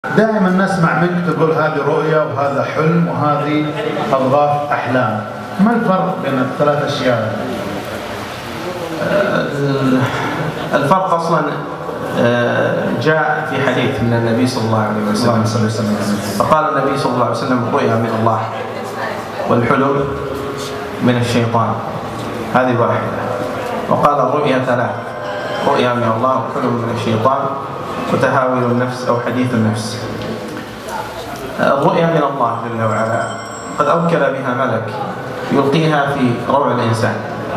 دائما نسمع منك تقول هذه رؤية وهذا حلم وهذه أضغاث أحلام، ما الفرق بين الثلاث أشياء؟ الفرق أصلا جاء في حديث من النبي صلى الله عليه وسلم، فقال النبي صلى الله عليه وسلم: الرؤيا من الله والحلم من الشيطان، هذه واحدة. وقال: الرؤيا ثلاث: رؤيا من الله وحلم من الشيطان وتهاول النفس أو حديث النفس. الرؤيا من الله جل وعلا قد أوكل بها ملك يلقيها في روع الإنسان،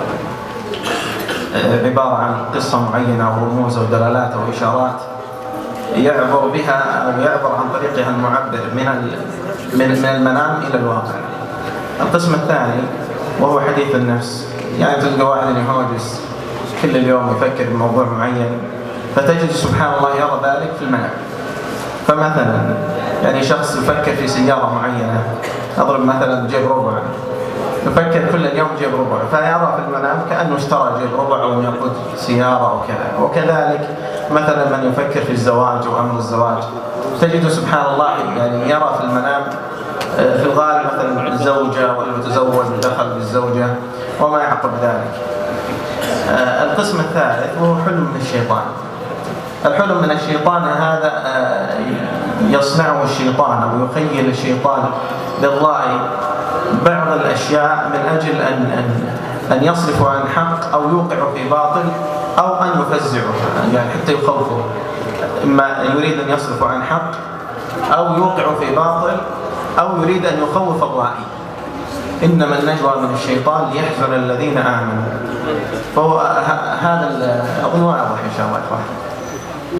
عبارة عن قصة معينة أو رموز أو دلالات أو إشارات يعبر بها أو يعبر عن طريقها المعبر من المنام إلى الواقع. القسم الثاني وهو حديث النفس، يعني تلقى واحد يهاجس كل اليوم يفكر بموضوع معين، فتجد سبحان الله يرى ذلك في المنام. فمثلا يعني شخص يفكر في سيارة معينة، أضرب مثلا جيب ربع، يفكر كل اليوم جيب ربع، فيرى في المنام كأنه اشترى جيب ربع أو يقود سيارة أو كذا. وكذلك مثلا من يفكر في الزواج وأمر الزواج، تجد سبحان الله يعني يرى في المنام في الغالب مثلا زوجة ويتزوج ودخل بالزوجة وما يعقب ذلك. القسم الثالث وهو حلم من الشيطان. الحلم من الشيطان هذا يصنعه الشيطان أو يخيل الشيطان للرائي بعض الأشياء من أجل أن يصرف عن حق أو يوقع في باطل أو أن يفزعه، يعني حتى يخوفه. إما يريد أن يصرف عن حق أو يوقع في باطل أو يريد أن يخوف الرائي. إنما النجوى من الشيطان ليحزن الذين آمنوا. فهو هذا أظن واضح إن شاء الله.